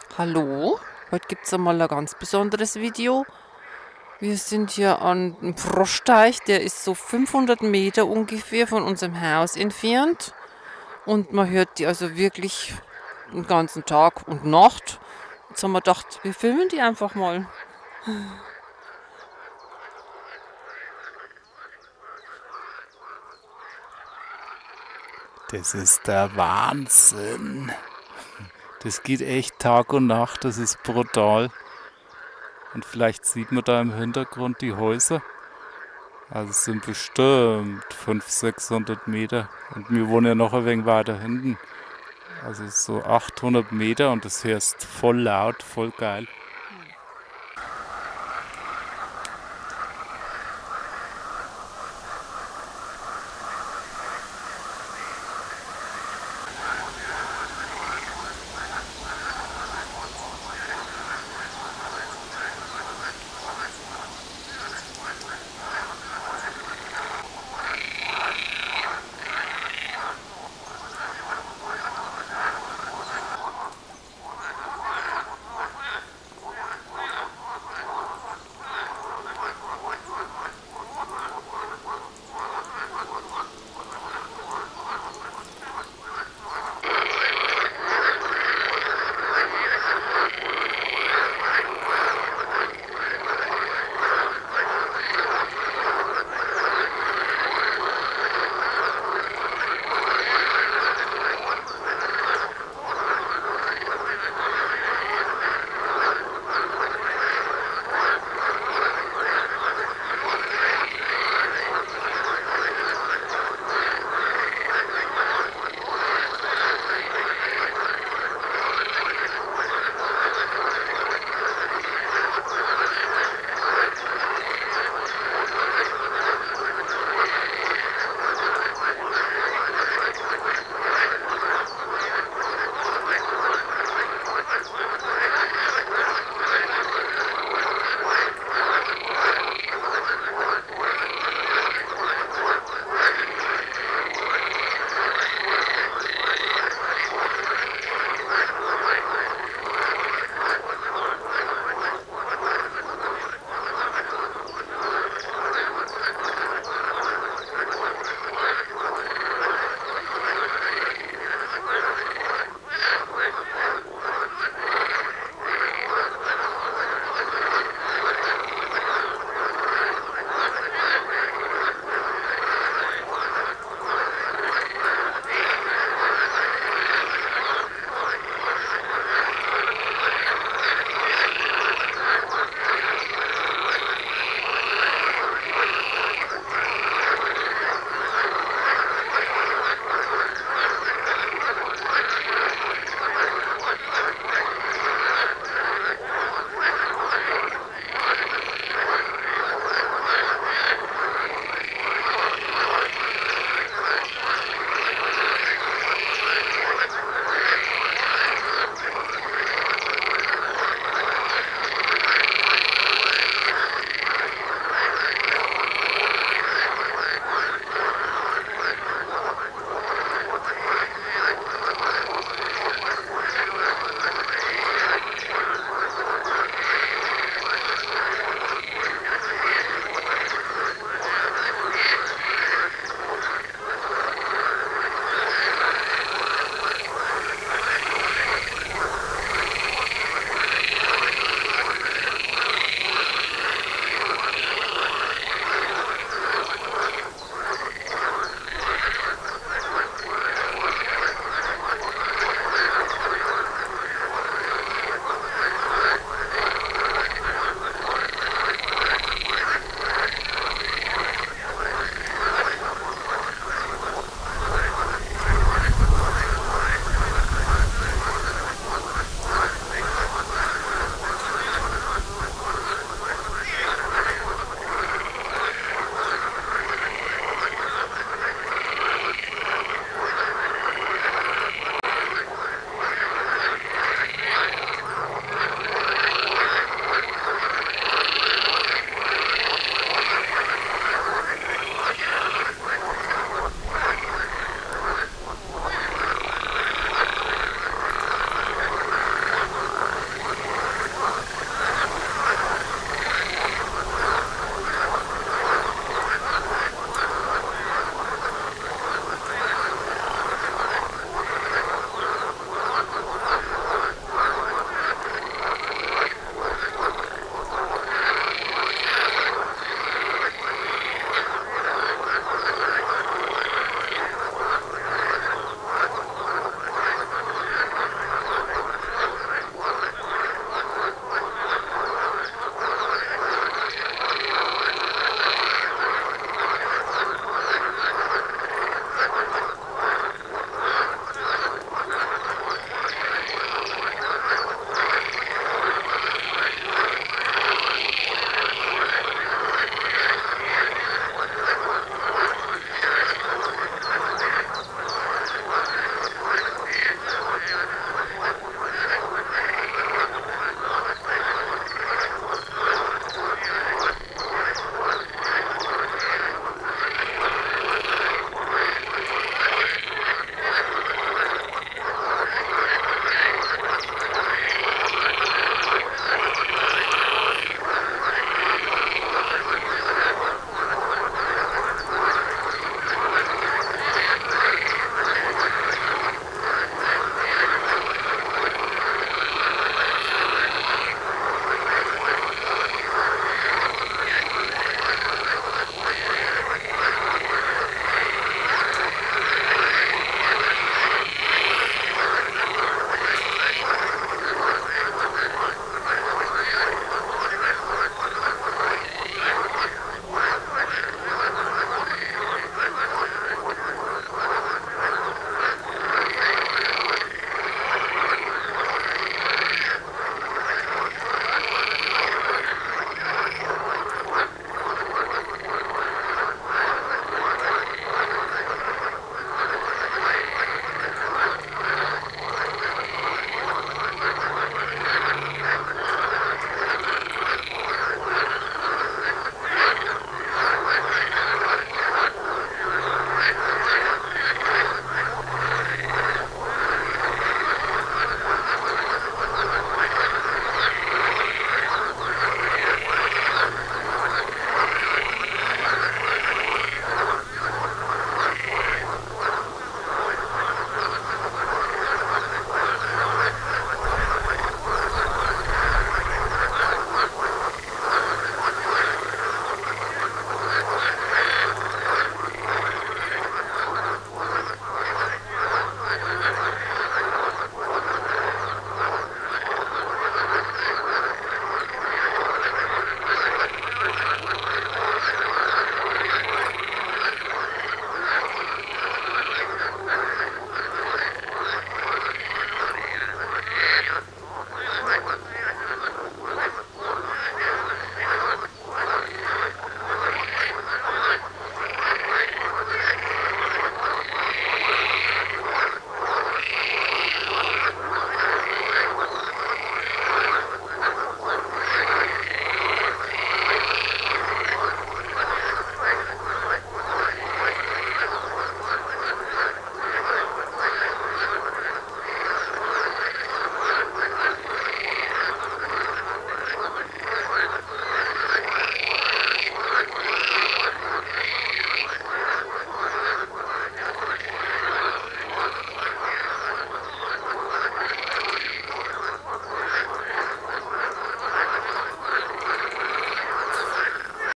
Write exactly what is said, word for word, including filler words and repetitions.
Hallo, heute gibt es einmal ein ganz besonderes Video. Wir sind hier an einem Froschteich, der ist so fünfhundert Meter ungefähr von unserem Haus entfernt. Und man hört die also wirklich den ganzen Tag und Nacht. Jetzt haben wir gedacht, wir filmen die einfach mal. Das ist der Wahnsinn. Das geht echt Tag und Nacht, das ist brutal. Und vielleicht sieht man da im Hintergrund die Häuser. Also es sind bestimmt fünfhundert, sechshundert Meter. Und wir wohnen ja noch ein wenig weiter hinten. Also so achthundert Meter und das hörst voll laut, voll geil.